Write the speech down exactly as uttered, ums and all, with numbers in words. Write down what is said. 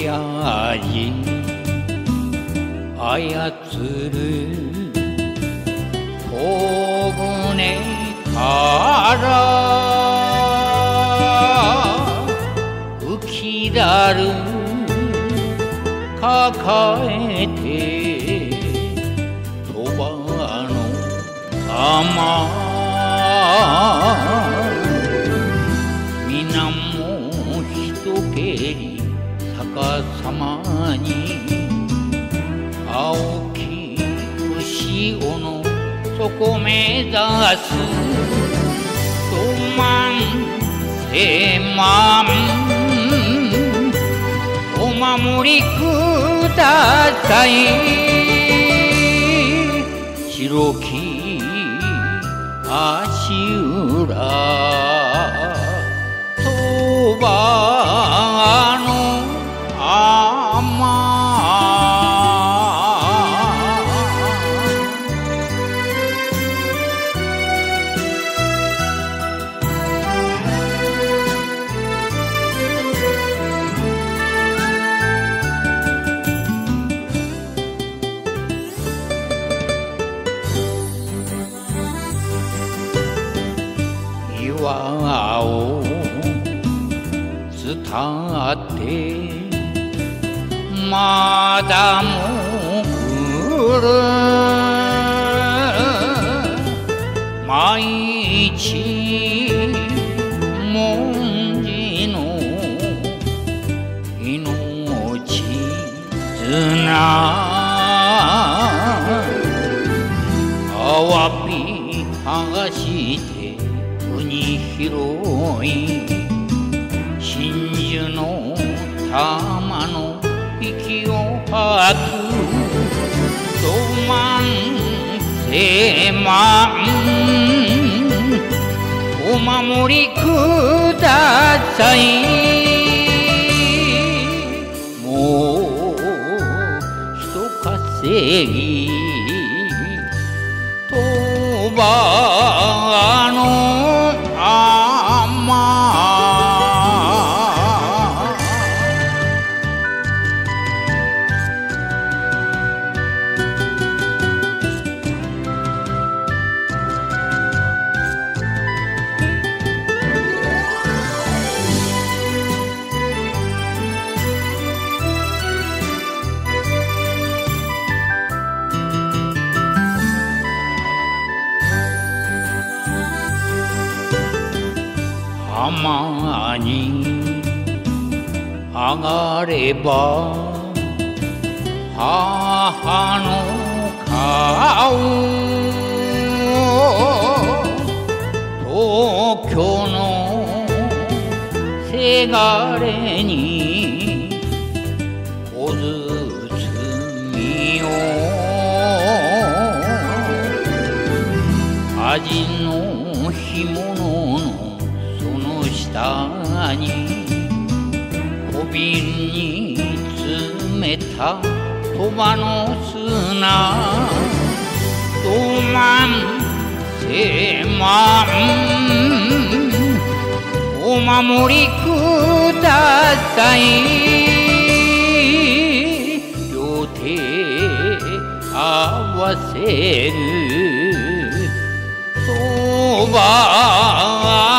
親父操る小舟から浮きだる抱えてそばの玉皆も一蹴り逆さまに青き潮の底目指すと万千万お守りください白き足裏そばの雨岩を伝ってまだも来る毎日文字の命綱あわび剥がして国広い真珠の玉の息を吐くと万千万お守りくださいもう一稼ぎとばの雨浜に上がれば母の顔東京のせがれに小包を味の干物の下に小瓶に詰めた鳥羽の砂と万千万お守りください両手合わせるそば